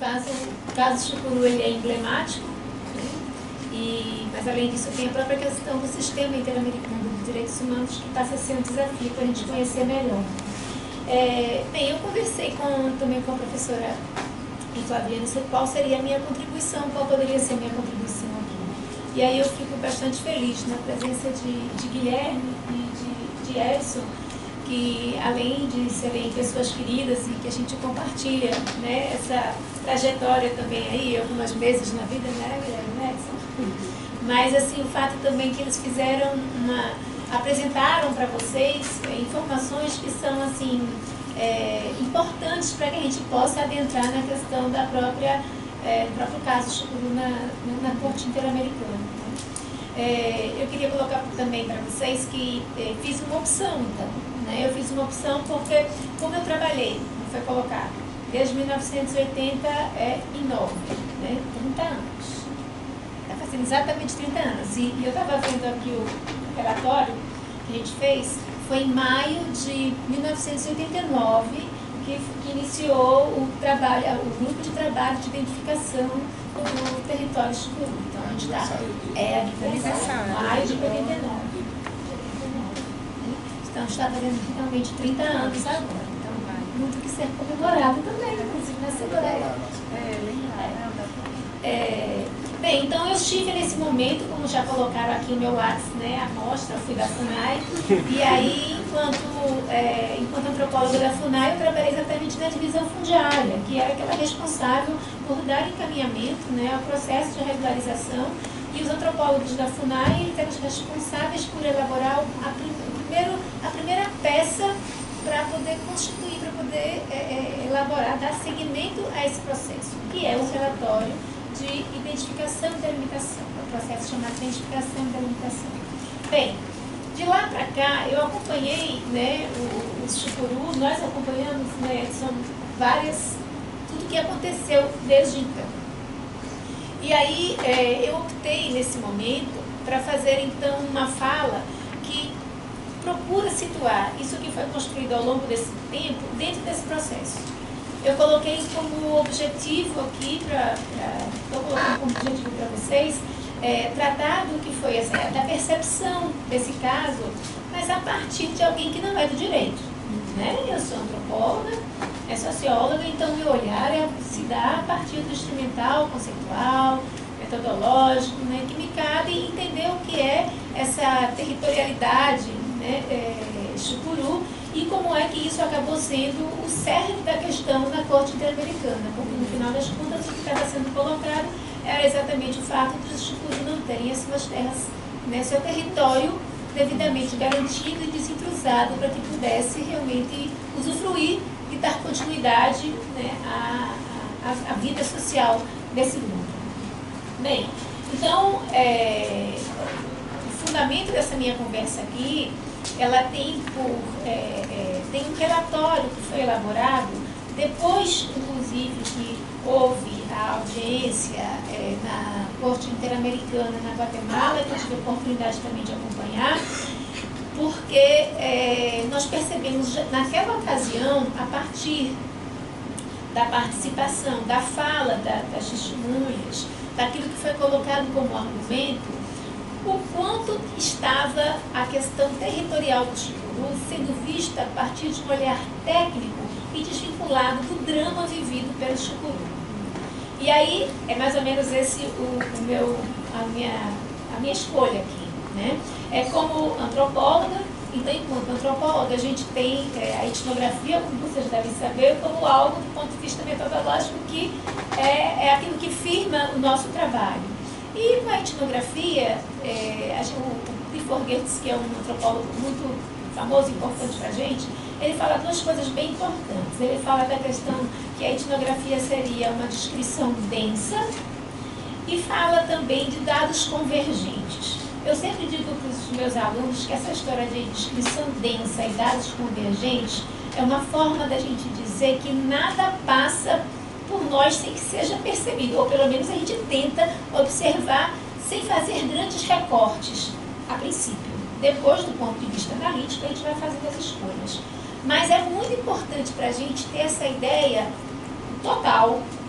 o caso Chucuru, ele é emblemático, né? Mas além disso tem a própria questão do sistema interamericano de direitos humanos, que passa a ser um desafio para a gente conhecer melhor. Bem, eu conversei também com a professora Flaviana sobre qual seria a minha contribuição, qual poderia ser a minha contribuição aqui. E aí eu fico bastante feliz na presença de Guilherme e de Edson, que além de serem pessoas queridas e que a gente compartilha, né, essa trajetória também aí, algumas vezes na vida, né, Guilherme, Edson? Mas assim, o fato também que eles fizeram apresentaram para vocês informações que são assim importantes para que a gente possa adentrar na questão da do próprio caso Chucuru na Corte Interamericana. Eu queria colocar também para vocês que fiz uma opção, então, né? Eu fiz uma opção porque, como eu trabalhei, como foi colocado, desde 1989, né? 30 anos. Está fazendo exatamente 30 anos. E eu estava vendo aqui o relatório que a gente fez, foi em maio de 1989 que iniciou o grupo de trabalho de identificação do território Chucuru. Então a gente está maio de 89. Então está fazendo realmente 30 anos agora. Então muito que ser comemorado também, inclusive nessa ideia. Bem, então eu estive nesse momento, como já colocaram aqui no meu WhatsApp, né, a mostra, eu fui da FUNAI, e aí, enquanto antropóloga da FUNAI, eu trabalhei exatamente na divisão fundiária, que era aquela responsável por dar encaminhamento, né, ao processo de regularização, e os antropólogos da FUNAI eram os responsáveis por elaborar a primeira peça para poder constituir, para poder elaborar, dar seguimento a esse processo, que é o relatório de identificação e delimitação, o processo chamado de identificação e delimitação. Bem, de lá para cá, eu acompanhei, né, o Chucuru, nós acompanhamos, né, são tudo que aconteceu desde então. E aí, eu optei, nesse momento, para fazer, então, uma fala que procura situar isso que foi construído ao longo desse tempo dentro desse processo. Eu coloquei como objetivo aqui, estou colocando como objetivo para vocês, tratar do que foi da percepção desse caso, mas a partir de alguém que não é do direito. Né? Eu sou antropóloga, socióloga, então meu olhar se dá a partir do instrumental, conceitual, metodológico, né, que me cabe entender o que é essa territorialidade, né, Chucuru, e como é que isso acabou sendo o cerne da questão na Corte Interamericana, porque no final das contas o que estava sendo colocado era exatamente o fato de os Chucuru não terem as suas terras, né, seu território devidamente garantido e desintrusado para que pudesse realmente usufruir e dar continuidade, né, à vida social desse grupo. Bem, então, o fundamento dessa minha conversa aqui, ela tem tem um relatório que foi elaborado depois, inclusive, que houve a audiência na Corte Interamericana na Guatemala, que eu tive a oportunidade também de acompanhar, porque nós percebemos naquela ocasião, a partir da participação, da fala das testemunhas, daquilo que foi colocado como argumento, o quanto estava a questão territorial do Chucuru sendo vista a partir de um olhar técnico e desvinculado do drama vivido pelo Chucuru. E aí é mais ou menos esse a minha escolha aqui, né? Como antropóloga, então enquanto antropóloga a gente tem a etnografia, como vocês devem saber, como algo do ponto de vista metodológico que é aquilo que firma o nosso trabalho. E com a etnografia, o Clifford Geertz, que é um antropólogo muito famoso e importante para a gente, ele fala duas coisas bem importantes. Ele fala da questão que a etnografia seria uma descrição densa e fala também de dados convergentes. Eu sempre digo para os meus alunos que essa história de descrição densa e dados convergentes é uma forma da gente dizer que nada passa por nós sem que seja percebido, ou pelo menos a gente tenta observar sem fazer grandes recortes, a princípio. Depois, do ponto de vista analítico, a gente vai fazendo as escolhas. Mas é muito importante para a gente ter essa ideia total,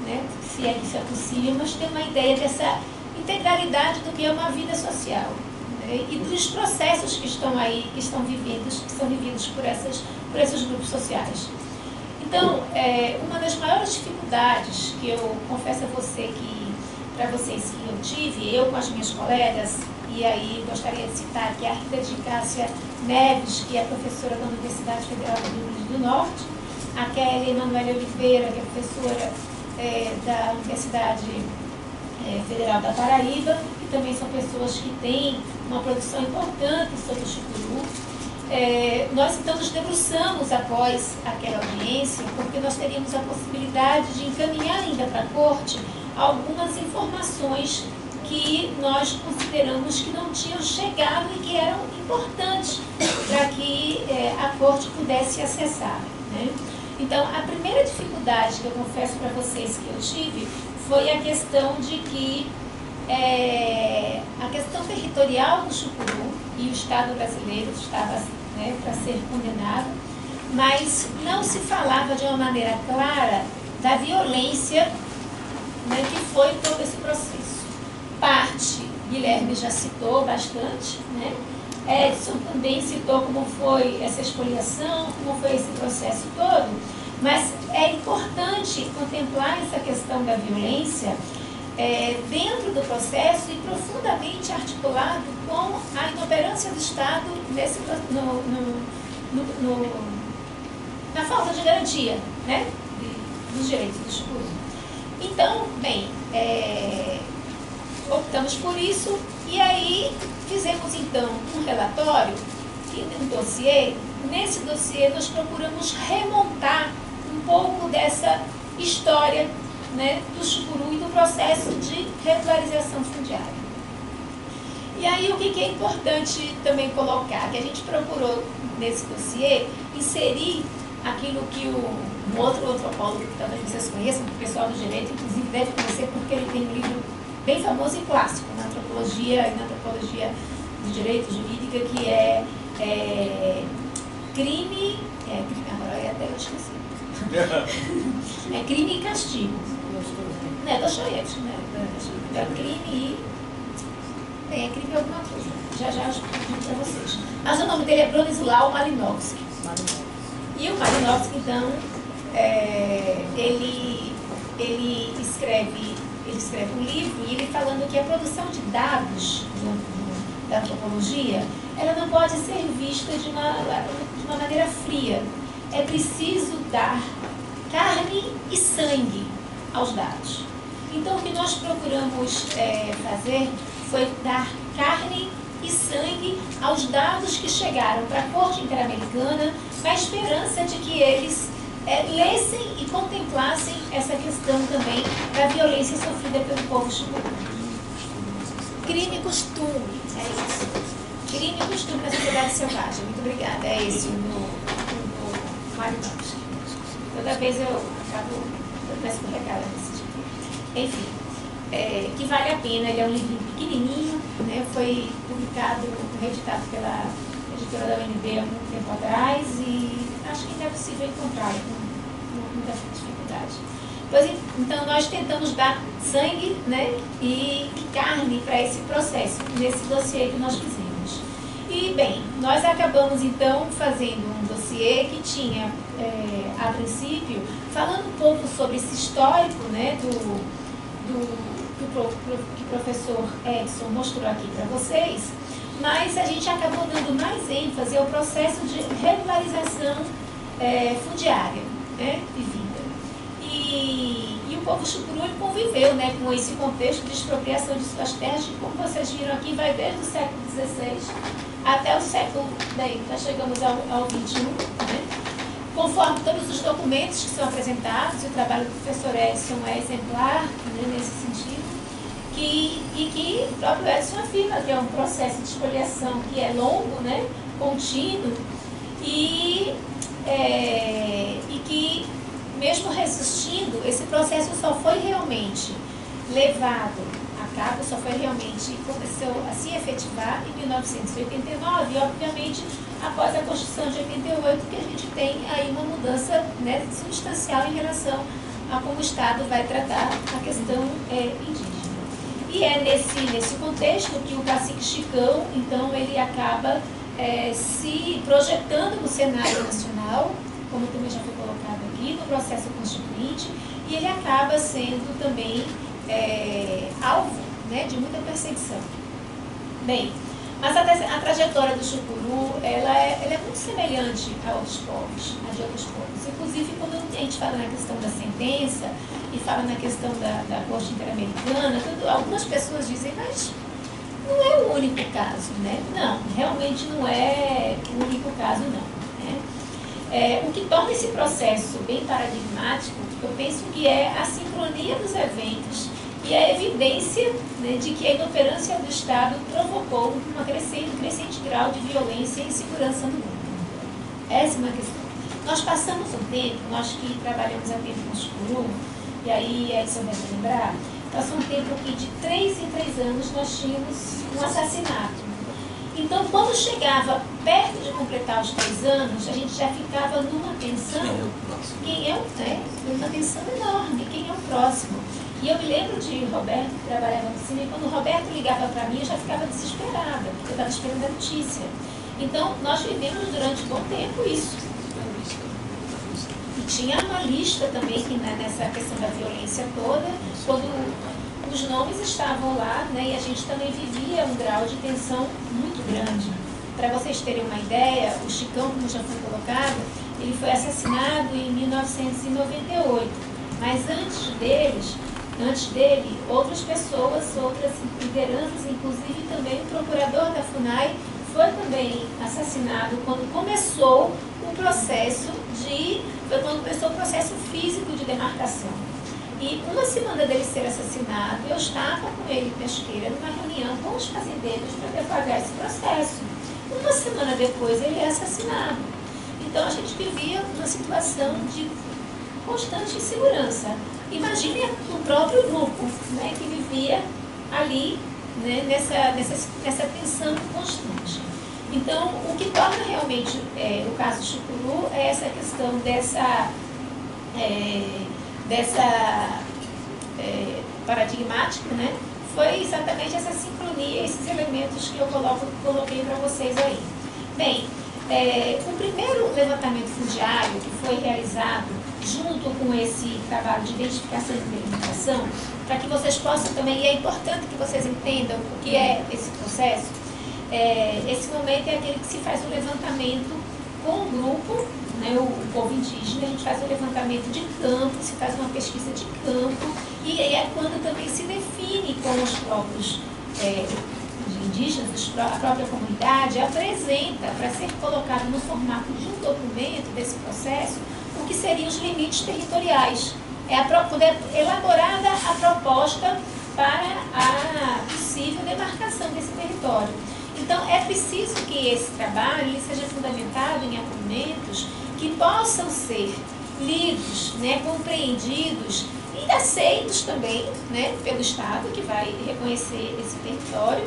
né, se é que isso é possível, mas ter uma ideia dessa integralidade do que é uma vida social, né, e dos processos que estão aí, que são vividos por esses grupos sociais. Então, uma das maiores dificuldades que eu confesso a você para vocês que eu tive, eu com as minhas colegas, e aí gostaria de citar aqui a Rita de Cássia Neves, que é professora da Universidade Federal do Rio Grande do Norte, a Kelly Emanuele Oliveira, que é professora da Universidade Federal da Paraíba, que também são pessoas que têm uma produção importante sobre o chucuru. Nós então nos debruçamos após aquela audiência, porque nós teríamos a possibilidade de encaminhar ainda para a corte algumas informações que nós consideramos que não tinham chegado e que eram importantes para que a corte pudesse acessar, né? Então, a primeira dificuldade que eu confesso para vocês que eu tive foi a questão de que a questão territorial do chucuru, e o Estado brasileiro estava, né, para ser condenado, mas não se falava de uma maneira clara da violência, né, que foi todo esse processo. Parte, Guilherme já citou bastante, né? Edson também citou como foi essa expoliação, como foi esse processo todo, mas é importante contemplar essa questão da violência dentro do processo e profundamente articulado com a inoperância do Estado na falta de garantia, né, dos direitos do chucuru. Então, bem, optamos por isso e aí fizemos então um relatório, um dossiê. Nesse dossiê nós procuramos remontar um pouco dessa história, né, do chucuru e do processo de regularização fundiária. E aí o que é importante também colocar, que a gente procurou nesse dossiê inserir aquilo que um outro antropólogo, que talvez vocês conheçam, o pessoal do direito, inclusive deve conhecer porque ele tem um livro bem famoso e clássico na antropologia e na antropologia do direito jurídica, que é crime, agora até eu esqueci. É crime e castigo. Não é Dostoiévski, né? É crime e... é crime e alguma coisa. Já eu explico para vocês. Mas o nome dele é Bronisław Malinowski. E o Malinowski, então, ele escreve um livro e ele falando que a produção de dados da antropologia, ela não pode ser vista de uma maneira fria. É preciso dar carne e sangue aos dados. Então, o que nós procuramos fazer foi dar carne e sangue aos dados que chegaram para a Corte Interamericana, na esperança de que eles lessem e contemplassem essa questão também da violência sofrida pelo povo chucuru. Crime e costume, é isso. Crime e costume na sociedade selvagem. Muito obrigada. É esse no Malinowski. Toda vez eu acabo dando essa escorregada nesse tipo. Enfim, que vale a pena. Ele é um livro pequenininho, né? Foi publicado, reeditado pela editora da UNB há muito tempo atrás e acho que ainda é possível encontrá-lo com muita dificuldade. Pois, então, nós tentamos dar sangue, né, e carne para esse processo, nesse dossiê que nós fizemos. E, bem, nós acabamos, então, fazendo um dossiê que tinha, a princípio, falando um pouco sobre esse histórico, né, que o professor Edson mostrou aqui para vocês, mas a gente acabou dando mais ênfase ao processo de regularização fundiária, né, vivida. E o povo chucuru conviveu, né, com esse contexto de expropriação de suas terras, que, como vocês viram aqui, vai desde o século XVI até o século, daí nós chegamos ao XXI, né, conforme todos os documentos que são apresentados, e o trabalho do professor Edson é exemplar, né, nesse sentido, e que o próprio Edson afirma que é um processo de expoliação que é longo, né, contínuo, e que, mesmo resistindo, esse processo só foi realmente levado a cabo, só foi realmente, começou a se efetivar em 1989, e, obviamente, após a Constituição de 88, que a gente tem aí uma mudança, né, substancial em relação a como o Estado vai tratar a questão indígena. E é nesse contexto que o cacique Chicão, então, ele acaba se projetando no cenário nacional, como também já foi colocado aqui, no processo constituinte, e ele acaba sendo também alvo, né, de muita perseguição. Bem, mas a trajetória do Chucuru, ela é muito semelhante a outros povos, a de outros povos. Inclusive, quando a gente fala na questão da sentença e fala na questão da Corte Interamericana, algumas pessoas dizem, mas não é o único caso, né? Não, realmente não é o único caso, não. Né? O que torna esse processo bem paradigmático, eu penso que é a sincronia dos eventos e a evidência, né, de que a inoperância do Estado provocou um crescente grau de violência e insegurança no mundo. Essa é uma questão. Nós passamos um tempo, nós que trabalhamos há tempo com o Chucuru, e aí Edson deve lembrar, passou um tempo que de 3 em 3 anos nós tínhamos um assassinato. Então, quando chegava perto de completar os 3 anos, a gente já ficava numa tensão, uma tensão enorme, quem é o próximo? E eu me lembro de Roberto, que trabalhava no cinema, e quando o Roberto ligava para mim, eu já ficava desesperada, porque eu estava esperando a notícia. Então, nós vivemos durante um bom tempo isso. E tinha uma lista também, que nessa questão da violência toda, quando os nomes estavam lá, né, e a gente também vivia um grau de tensão muito grande. Para vocês terem uma ideia, o Chicão, como já foi colocado, ele foi assassinado em 1998. Mas antes dele, outras pessoas, outras lideranças, inclusive também o procurador da FUNAI, foi também assassinado quando começou o processo físico de demarcação. E uma semana dele ser assassinado, eu estava com ele em Pesqueira, numa reunião com os fazendeiros para deflagar esse processo. Uma semana depois ele é assassinado. Então a gente vivia uma situação de constante insegurança. Imagine o próprio grupo, né, que vivia ali, né, nessa tensão constante. Então, o que torna realmente o caso de Chucuru é essa questão paradigmática, né, foi exatamente essa sincronia, esses elementos que eu coloquei para vocês aí. Bem, o primeiro levantamento fundiário que foi realizado junto com esse trabalho de identificação e delimitação, para que vocês possam também, e é importante que vocês entendam o que é esse processo, esse momento é aquele que se faz o levantamento com o grupo, né, o povo indígena, a gente faz o levantamento de campo, se faz uma pesquisa de campo, e aí é quando também se define com os próprios indígenas, a própria comunidade, apresenta para ser colocado no formato de um documento desse processo, o que seriam os limites territoriais. Quando é elaborada a proposta para a possível demarcação desse território. Então, é preciso que esse trabalho seja fundamentado em argumentos que possam ser lidos, né, compreendidos e aceitos também, né, pelo Estado, que vai reconhecer esse território,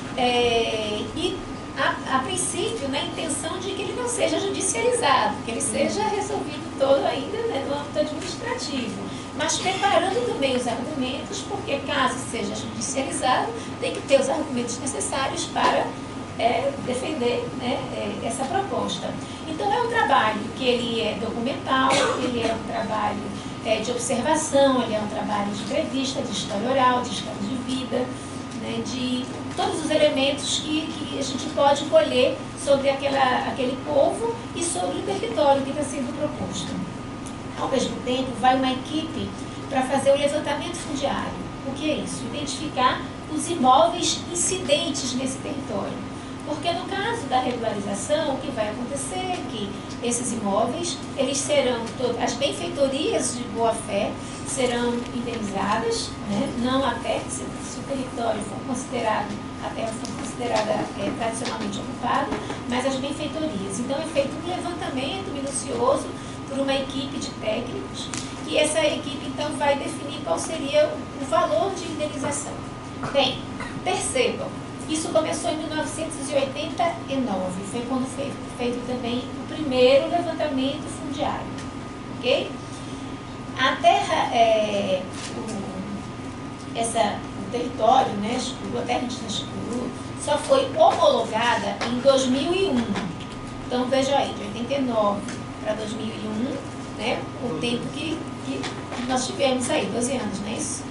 e a princípio, na intenção de que ele não seja judicializado, que ele seja resolvido todo ainda, né, no âmbito administrativo, mas preparando também os argumentos, porque caso seja judicializado, tem que ter os argumentos necessários para defender, né, essa proposta. Então, é um trabalho que ele é documental, ele é um trabalho de observação, ele é um trabalho de entrevista, de história oral, de história de vida, né, de todos os elementos que a gente pode colher sobre aquele povo e sobre o território que está sendo proposto. Ao mesmo tempo, vai uma equipe para fazer o levantamento fundiário. O que é isso? Identificar os imóveis incidentes nesse território. Porque no caso da regularização, o que vai acontecer é que esses imóveis, eles serão, as benfeitorias de boa-fé serão indenizadas, né? Não até se o território for considerado, a terra for considerada tradicionalmente ocupada, mas as benfeitorias. Então é feito um levantamento minucioso por uma equipe de técnicos, e essa equipe então vai definir qual seria o valor de indenização. Bem, percebam, isso começou em 1989, foi quando foi feito também o primeiro levantamento fundiário, ok? A terra, o território, né, a terra indígena Xicuru, só foi homologada em 2001. Então, veja aí, de 89 para 2001, né, o tempo que nós tivemos aí, 12 anos, não é isso?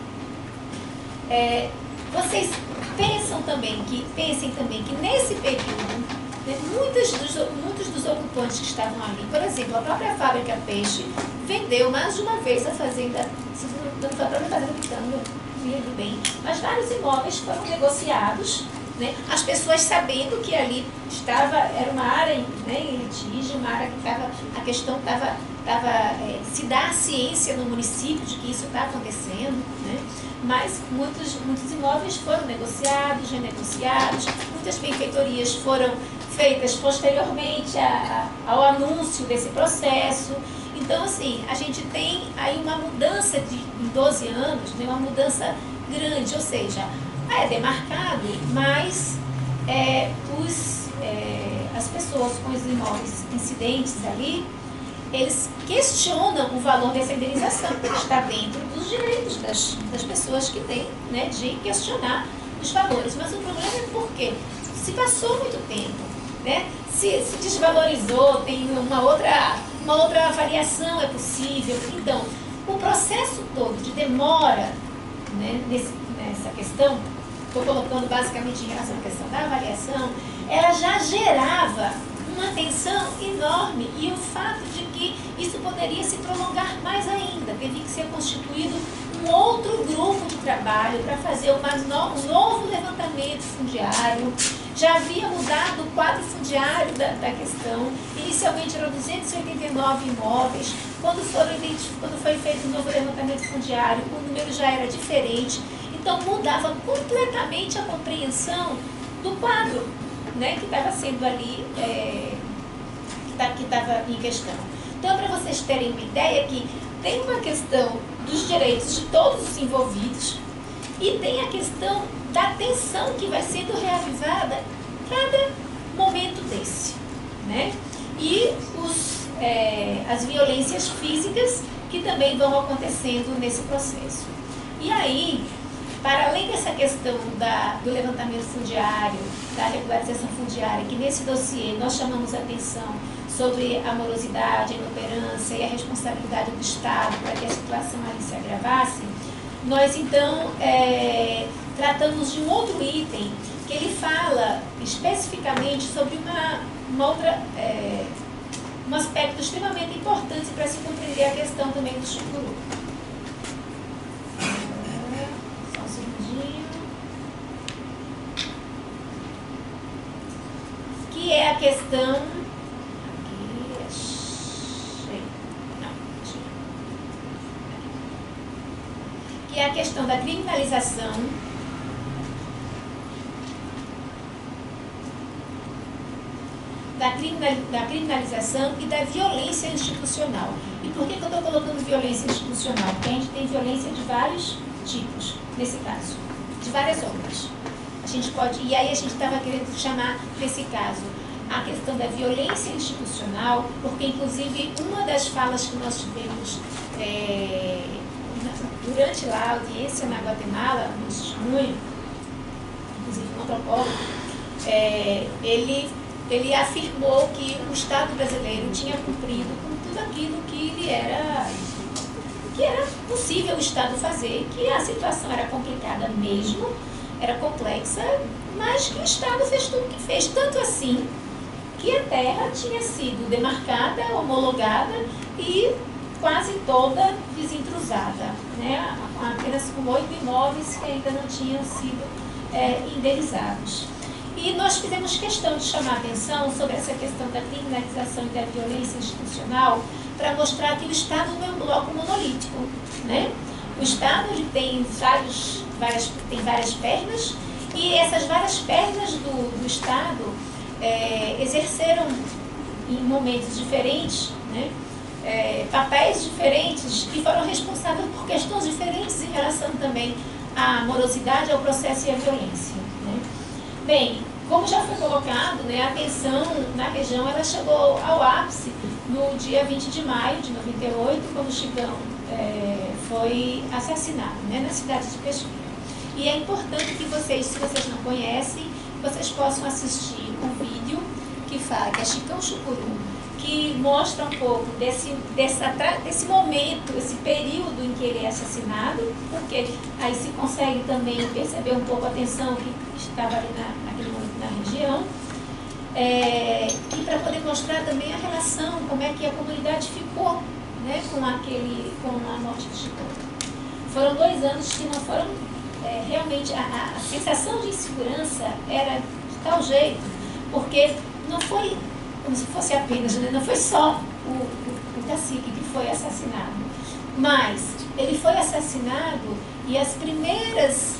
Vocês pensem também que nesse período, né, muitos dos ocupantes que estavam ali, por exemplo, a própria fábrica Peixe vendeu mais de uma vez a fazenda, não foi a própria fazenda Pitanga, me lembro bem, mas vários imóveis foram negociados, né, as pessoas sabendo que ali era uma área, né, em litígio, uma área que a questão estava se dá a ciência no município de que isso está acontecendo, né? Mas muitos imóveis foram negociados, renegociados, muitas benfeitorias foram feitas posteriormente ao anúncio desse processo. Então, assim, a gente tem aí uma mudança em 12 anos, né, uma mudança grande, ou seja, é demarcado, mas as pessoas com os imóveis incidentes ali, eles questionam o valor dessa indenização, porque está dentro dos direitos das pessoas que têm, né, de questionar os valores. Mas o problema é porque se passou muito tempo, né, se desvalorizou, tem uma outra avaliação é possível. Então, o processo todo de demora, né, nessa questão, estou colocando basicamente em relação à questão da avaliação, ela já gerava uma tensão enorme e o fato de que isso poderia se prolongar mais ainda. Teve que ser constituído um outro grupo de trabalho para fazer um novo levantamento fundiário. Já havia mudado o quadro fundiário da questão. Inicialmente eram 289 imóveis. Quando foi feito um novo levantamento fundiário, o número já era diferente. Então mudava completamente a compreensão do quadro, né, que estava sendo ali, que estava em questão. Então, para vocês terem uma ideia, que tem uma questão dos direitos de todos os envolvidos e tem a questão da tensão que vai sendo reavivada cada momento desse, né? E as violências físicas que também vão acontecendo nesse processo. E aí, para além dessa questão do levantamento fundiário, da regularização fundiária, que nesse dossiê nós chamamos a atenção sobre a morosidade, a inoperância e a responsabilidade do Estado para que a situação ali se agravasse, nós então tratamos de um outro item que ele fala especificamente sobre um aspecto extremamente importante para se compreender a questão também do Xicuru. Que é a questão que é a questão da criminalização e da violência institucional. E por que eu estou colocando violência institucional? Porque a gente tem violência de vários tipos, nesse caso, de várias ordens. E aí a gente estava querendo chamar, nesse caso, a questão da violência institucional, porque, inclusive, uma das falas que nós tivemos durante lá a audiência na Guatemala, no testemunho, inclusive um antropólogo, ele afirmou que o Estado brasileiro tinha cumprido com tudo aquilo que era possível o Estado fazer, que a situação era complicada mesmo, era complexa, mas que o Estado fez tudo o que fez, tanto assim que a terra tinha sido demarcada, homologada e quase toda desintrusada, né? Apenas com 8 imóveis que ainda não tinham sido indenizados. E nós fizemos questão de chamar a atenção sobre essa questão da criminalização e da violência institucional para mostrar que o Estado não é um bloco monolítico, né? O Estado ele tem várias pernas e essas várias pernas do Estado exerceram em momentos diferentes, né, papéis diferentes e foram responsáveis por questões diferentes em relação também à morosidade, ao processo e à violência, né. Bem, como já foi colocado, né, a tensão na região ela chegou ao ápice no dia 20 de maio de 98, quando o Chicão foi assassinado, né, na cidade de Pesqueira. E é importante que vocês, se vocês não conhecem, vocês possam assistir um vídeo que é Chicão Chucuru, que mostra um pouco desse momento, esse período em que ele é assassinado, porque aí se consegue também perceber um pouco a tensão que estava ali naquele momento na região, e para poder mostrar também a relação, como é que a comunidade ficou, né, com a morte de Chicão. Foram 2 anos que não foram, realmente, a sensação de insegurança era de tal jeito, porque não foi como se fosse apenas, né, não foi só o cacique que foi assassinado, mas ele foi assassinado e as primeiras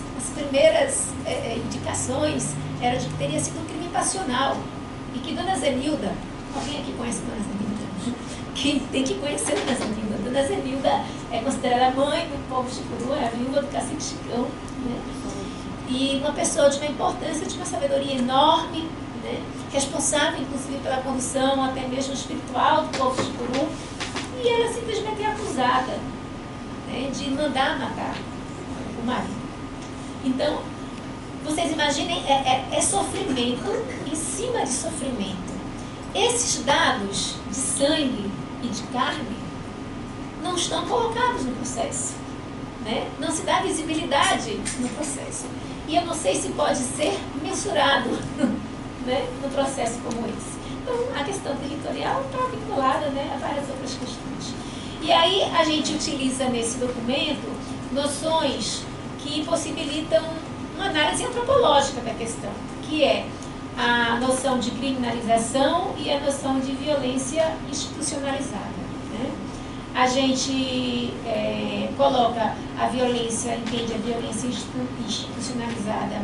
indicações eram de que teria sido um crime passional e que Dona Zenilda, alguém aqui conhece Dona Zenilda? Quem tem que conhecer Dona Zenilda? Dona Zenilda é considerada a mãe do povo Chucuru, é a viúva do cacique Chicão, né? E uma pessoa de uma importância, de uma sabedoria enorme, né? Responsável, inclusive, pela condução até mesmo espiritual do povo Chucuru, e ela simplesmente é acusada, né, de mandar matar o marido. Então, vocês imaginem, é sofrimento em cima de sofrimento. Esses dados de sangue e de carne não estão colocados no processo, né? Não se dá visibilidade no processo. E eu não sei se pode ser mensurado, né, no processo como esse. Então, a questão territorial está vinculada, né, a várias outras questões. E aí a gente utiliza nesse documento noções que possibilitam uma análise antropológica da questão, que é a noção de criminalização e a noção de violência institucionalizada, né? A gente coloca a violência, entende a violência institucionalizada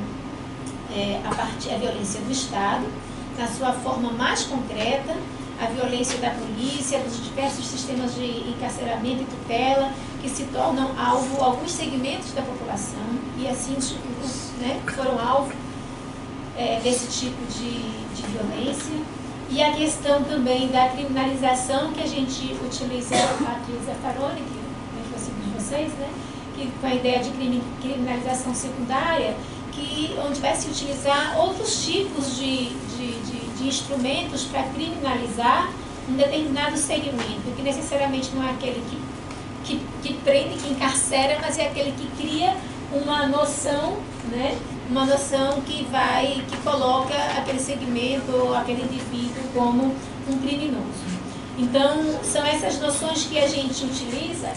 a violência do Estado, na sua forma mais concreta, a violência da polícia, dos diversos sistemas de encarceramento e tutela, que se tornam alvo alguns segmentos da população, e assim os chucurus, né, foram alvo desse tipo de violência. E a questão também da criminalização, que a gente utiliza aqui o Zaffaroni, que é o de vocês, né, que com a ideia de criminalização secundária, onde vai se utilizar outros tipos de instrumentos para criminalizar um determinado segmento, que necessariamente não é aquele que prende, que encarcera, mas é aquele que cria uma noção, né? Uma noção que coloca aquele segmento, aquele indivíduo como um criminoso. Então, são essas noções que a gente utiliza,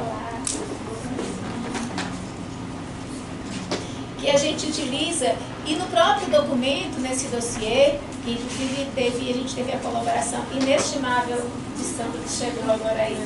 e no próprio documento, nesse dossiê, que inclusive a gente teve a colaboração inestimável de Sandro, que chegou agora aí,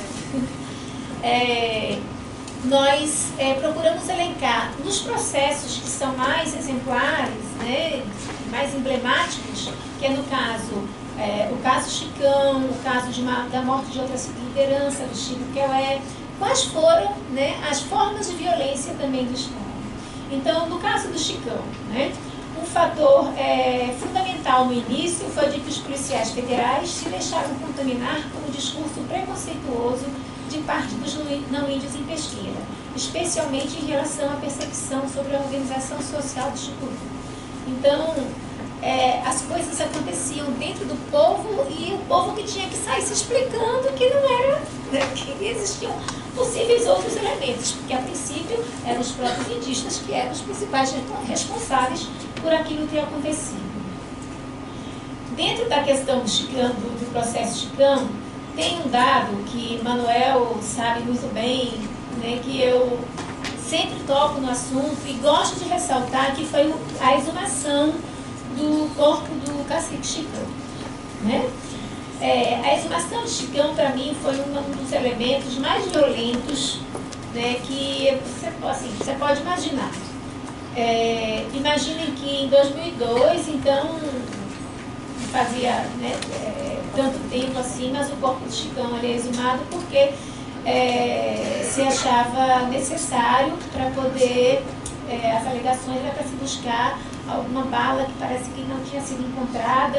nós procuramos elencar nos processos que são mais exemplares, né, mais emblemáticos, que é no caso, o caso Chicão, o caso da morte de outra liderança, do Chico Quelé, quais foram, né, as formas de violência também do Estado. Então, no caso do Chicão, né, um fator fundamental no início foi de que os policiais federais se deixaram contaminar por um discurso preconceituoso de parte dos não-índios em Pesqueira, especialmente em relação à percepção sobre a organização social do Chucuru. Então, as coisas aconteciam dentro do povo e o povo que tinha que sair se explicando que não era, né, que existiam possíveis outros elementos, porque a princípio eram os próprios indígenas que eram os principais responsáveis por aquilo que acontecido. Dentro da questão do Chicão, do processo Chicão, tem um dado que Manuel sabe muito bem, né, que eu sempre toco no assunto e gosto de ressaltar, que foi a exumação do corpo do cacique Chicão, né? A exumação de Chicão, para mim, foi um dos elementos mais violentos, né, que você pode imaginar. Imaginem que em 2002, então, fazia, né, tanto tempo assim, mas o corpo de Chicão é exumado porque se achava necessário para poder, as alegações era para se buscar alguma bala que parece que não tinha sido encontrada,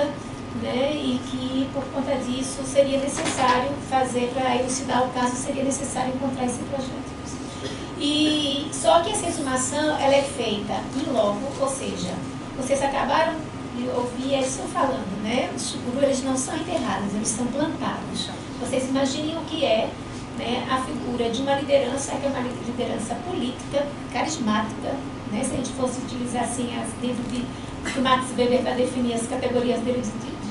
né, e que por conta disso seria necessário fazer, para elucidar o caso, seria necessário encontrar esse projeto. E só que essa exumação, ela é feita em loco, ou seja, vocês acabaram de ouvir isso falando, né? Os chukuru, eles não são enterrados, eles são plantados. Vocês imaginem o que é, né, a figura de uma liderança, que é uma liderança política, carismática, né? Se a gente fosse utilizar assim, dentro de que Max Weber vai definir as categorias dele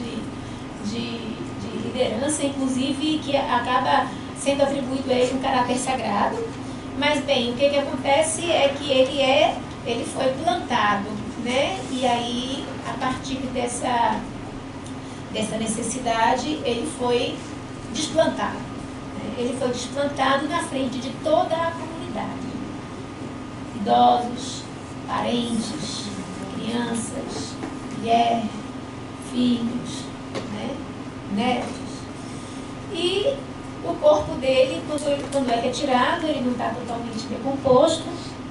de liderança, inclusive que acaba sendo atribuído a ele um caráter sagrado. Mas bem, o que acontece é que ele foi plantado, né? E aí, a partir dessa necessidade, ele foi desplantado. Né? Ele foi desplantado na frente de toda a comunidade. Idosos, parentes, crianças, mulher, filhos, né? Netos. E o corpo dele, quando é retirado, ele não está totalmente decomposto,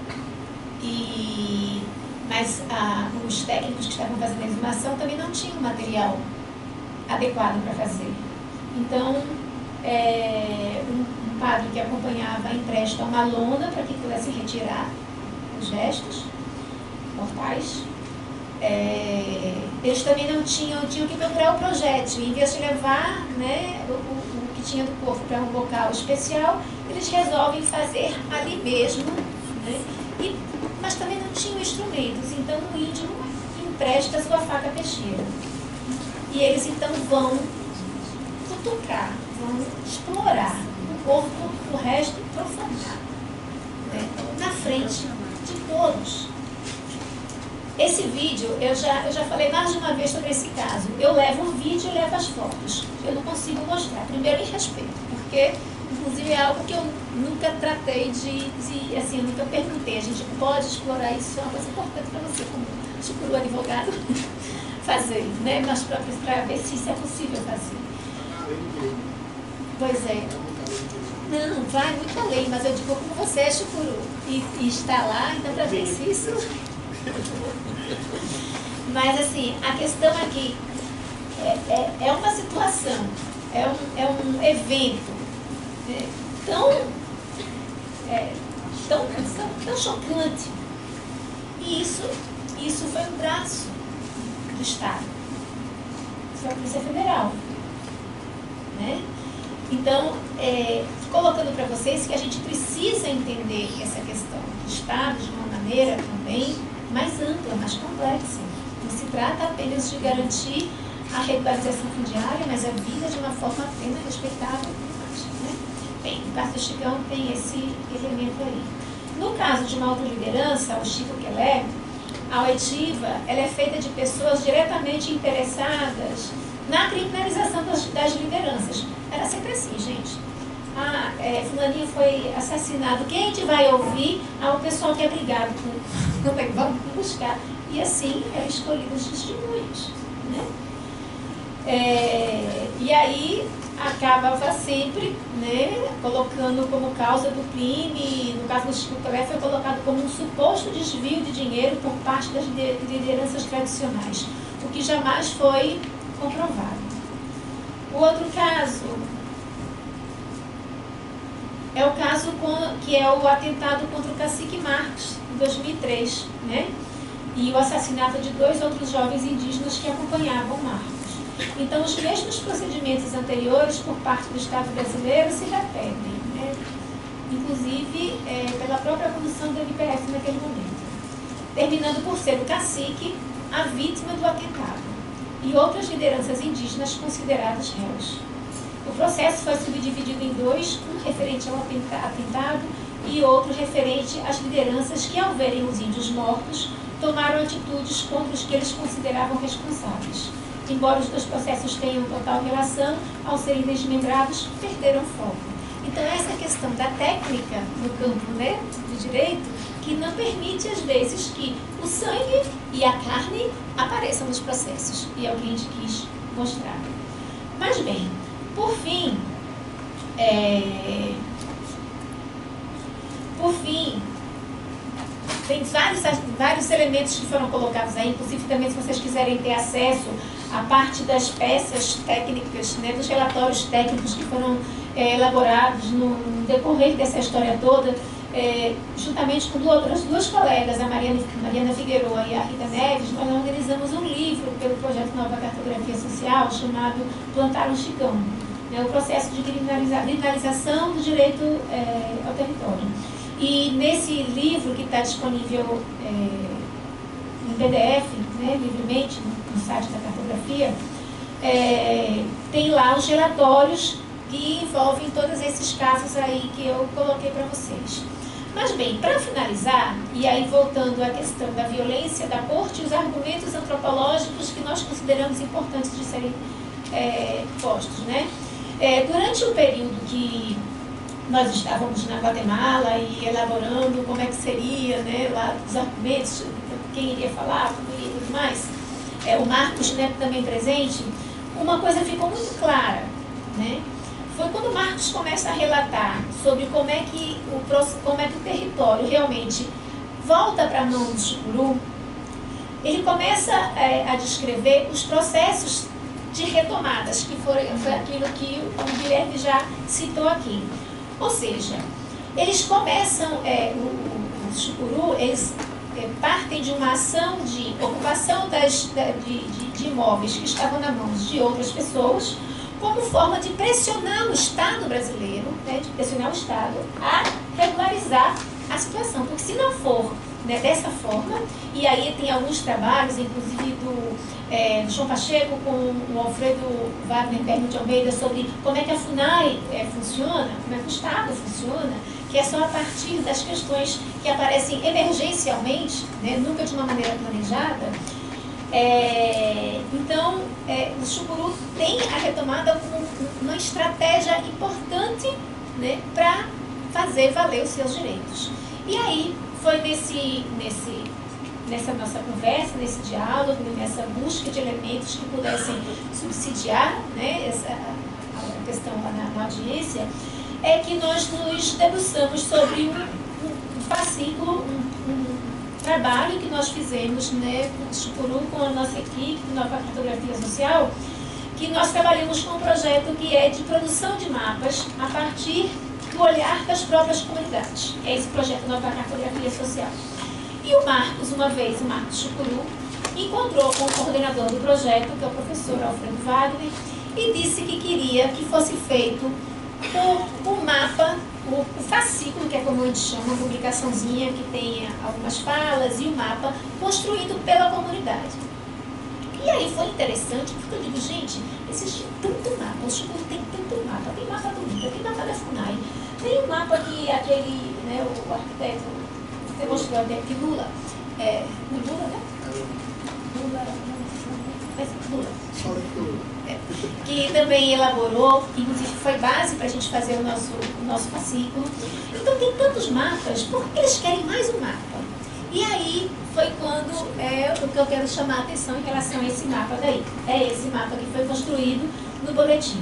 mas os técnicos que estavam fazendo a exumação também não tinham material adequado para fazer. Então, um padre que acompanhava empresta uma lona para que pudesse retirar os restos mortais. Eles também não tinham que procurar o projétil. Em vez de levar, né, o que tinha do corpo para um local especial, eles resolvem fazer ali mesmo, né? Mas também não tinham instrumentos, então o índio empresta sua faca peixeira. E eles então vão cutucar, vão explorar o corpo, o resto profanar, né? Na frente de todos. Esse vídeo, eu já falei mais de uma vez sobre esse caso. Eu levo o vídeo e levo as fotos. Eu não consigo mostrar. Primeiro, em respeito, porque, inclusive, é algo que eu nunca tratei assim, eu nunca perguntei. A gente pode explorar isso, é uma coisa importante para você, como chukuru advogado, fazer, né? Nós próprios, para ver se isso é possível fazer. Pois é. Não, vai muito além, mas eu digo, como você é chukuru e está lá, então para ver se isso... Mas assim, a questão aqui é uma situação, é um evento tão chocante. E isso foi um braço do Estado, foi a Polícia Federal, né? Então, colocando para vocês que a gente precisa entender essa questão do Estado de uma maneira também mais ampla, mais complexa. Não se trata apenas de garantir a regularização fundiária, mas a vida de uma forma plena, respeitável, né? Bem, no caso do Chicão tem esse elemento aí. No caso de uma outra liderança, o Chico Quelé, a oitiva, ela é feita de pessoas diretamente interessadas na criminalização das lideranças. Era sempre assim, gente. Fulaninho foi assassinado. Quem a gente vai ouvir? O pessoal que é brigado com vamos buscar. E assim eram escolhidos os testemunhos, né? E aí acabava sempre, né, colocando como causa do crime, no caso do Chico Quelé, foi colocado como um suposto desvio de dinheiro por parte das lideranças tradicionais, o que jamais foi comprovado. O outro caso é o caso que é o atentado contra o cacique Marcos, em 2003, né? E o assassinato de 2 outros jovens indígenas que acompanhavam Marcos. Então, os mesmos procedimentos anteriores por parte do Estado brasileiro se repetem, né? Inclusive pela própria condução do MPF naquele momento, terminando por ser o cacique a vítima do atentado e outras lideranças indígenas consideradas réus. O processo foi subdividido em 2, um referente ao atentado e outro referente às lideranças que, ao verem os índios mortos, tomaram atitudes contra os que eles consideravam responsáveis. Embora os 2 processos tenham total relação, ao serem desmembrados, perderam foco. Então, essa questão da técnica no campo, né, do direito, que não permite, às vezes, que o sangue e a carne apareçam nos processos. E é o que a gente quis mostrar. Mas, bem, por fim, tem vários elementos que foram colocados aí, inclusive também se vocês quiserem ter acesso a parte das peças técnicas, né, dos relatórios técnicos que foram elaborados no decorrer dessa história toda, juntamente com outras duas colegas, a Mariana Figueroa e a Rita Neves, nós organizamos um livro pelo projeto Nova Cartografia Social, chamado Plantar um Chicão, né, o processo de criminalização do direito ao território. E nesse livro, que está disponível em PDF, né, livremente, no site da cartografia, tem lá os relatórios que envolvem todos esses casos aí que eu coloquei para vocês. Mas bem, para finalizar, e aí voltando à questão da violência da corte e os argumentos antropológicos que nós consideramos importantes de serem postos, né? Durante o período que nós estávamos na Guatemala e elaborando como é que seria, né, lá os argumentos, quem iria falar, e tudo mais, o Marcos Neto também presente, uma coisa ficou muito clara, né? Foi quando o Marcos começa a relatar sobre como é que o território realmente volta para a mão do Chucuru, ele começa a descrever os processos de retomadas, que foi aquilo que o Guilherme já citou aqui. Ou seja, eles começam, o Chucuru, eles partem de uma ação de ocupação de imóveis que estavam nas mãos de outras pessoas, como forma de pressionar o Estado brasileiro, né, de pressionar o Estado a regularizar a situação. Porque se não for, né, dessa forma, e aí tem alguns trabalhos, inclusive do João Pacheco com o Alfredo Wagner Perno de Almeida, sobre como é que a FUNAI funciona, como é que o Estado funciona, que é só a partir das questões que aparecem emergencialmente, né, nunca de uma maneira planejada. Então, o Chucuru tem a retomada como uma estratégia importante, né, para fazer valer os seus direitos. E aí, foi nessa nossa conversa, nesse diálogo, nessa busca de elementos que pudessem subsidiar, né, a questão na audiência, que nós nos debruçamos sobre um fascículo, um trabalho que nós fizemos, né, com o Chucuru, com a nossa equipe, Nova Cartografia Social, que nós trabalhamos com um projeto que é de produção de mapas a partir do olhar das próprias comunidades. É esse projeto Nova Cartografia Social. E o Marcos, uma vez, o Marcos Chucuru, encontrou com o coordenador do projeto, que é o professor Alfredo Wagner, e disse que queria que fosse feito o mapa, o fascículo, que é como a gente chama, uma publicaçãozinha que tem algumas falas e o mapa construído pela comunidade. E aí foi interessante, porque eu digo, gente, existe tanto mapa, o Chucuru tem tanto mapa, tem mapa do INTA, tem mapa da FUNAI, tem um mapa que aquele, né, o arquiteto, você mostrou até que Lula, Lula, né? Lula. Que também elaborou, inclusive foi base para a gente fazer o nosso fascículo. Então tem tantos mapas, por que eles querem mais um mapa? E aí foi quando o que eu quero chamar a atenção em relação a esse mapa daí. É esse mapa que foi construído no boletim.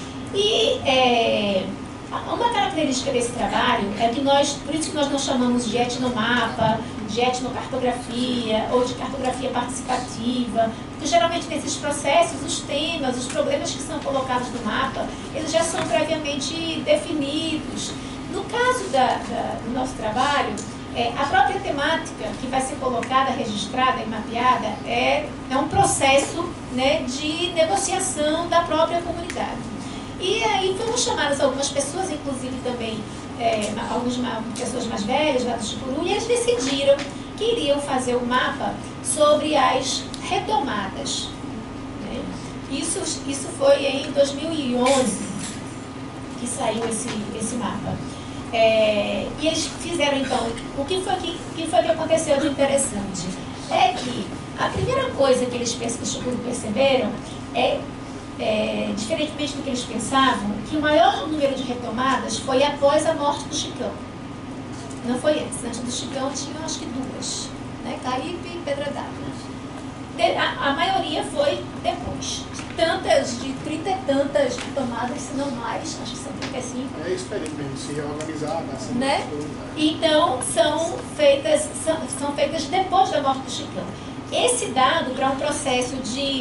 E uma característica desse trabalho é que por isso que nós não chamamos de etnomapa, de etnocartografia ou de cartografia participativa, porque geralmente nesses processos os temas, os problemas que são colocados no mapa, eles já são previamente definidos. No caso do nosso trabalho, a própria temática que vai ser colocada, registrada e mapeada é um processo, né, de negociação da própria comunidade. E aí foram chamadas algumas pessoas, inclusive também algumas pessoas mais velhas lá do Chucuru, e eles decidiram que iriam fazer um mapa sobre as retomadas. Né? Isso foi em 2011 que saiu esse mapa. E eles fizeram, então, o que foi que aconteceu de interessante? É que a primeira coisa que os Chucuru perceberam diferentemente do que eles pensavam, que o maior número de retomadas foi após a morte do Chicão. Não foi antes. Antes do Chicão tinham acho que duas, né? Caípe e Pedra d'Água. A maioria foi depois. De 30 e tantas retomadas, se não mais, acho que são 35. É isso mesmo, se reorganizar, né? Então, são feitas depois da morte do Chicão. Esse dado, para um processo de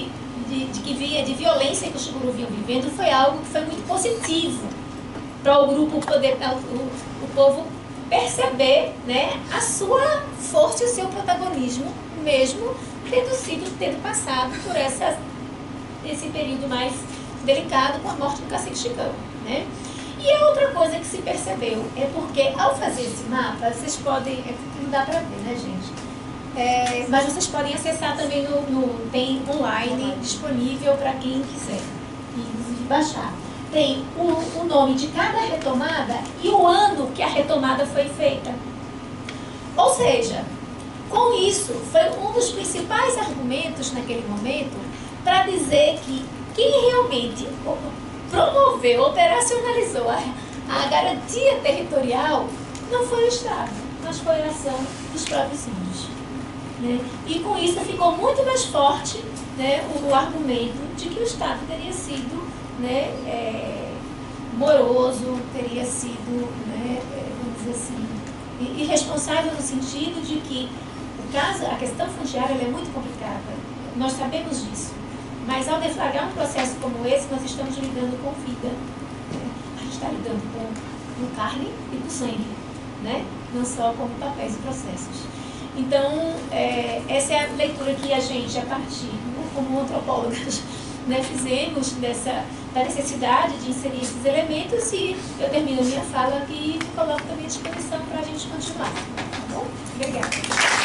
de violência que os Xiguru vinham vivendo foi algo que foi muito positivo para o grupo poder, o povo perceber, né, a sua força e o seu protagonismo, mesmo tendo passado por esse período mais delicado com a morte do cacique Chicão, né? E a outra coisa que se percebeu é porque, ao fazer esse mapa, vocês podem... Não dá para ver, né, gente? Mas vocês podem acessar também tem online disponível para quem quiser e baixar. Tem o nome de cada retomada e o ano que a retomada foi feita. Ou seja, com isso, foi um dos principais argumentos naquele momento para dizer que quem realmente promoveu, operacionalizou a garantia territorial não foi o Estado, mas foi a ação dos próprios índios, né? E com isso ficou muito mais forte, né, o argumento de que o Estado teria sido, né, moroso, teria sido, né, vamos dizer assim, irresponsável no sentido de que a questão fundiária ela é muito complicada, nós sabemos disso. Mas ao deflagrar um processo como esse, nós estamos lidando com vida. Né? A gente está lidando com carne e com sangue, né? Não só com papéis e processos. Então, essa é a leitura que a gente, a partir, como antropólogas, né, fizemos da necessidade de inserir esses elementos, e eu termino minha fala aqui e me coloco também à disposição para a gente continuar. Tá bom? Obrigada.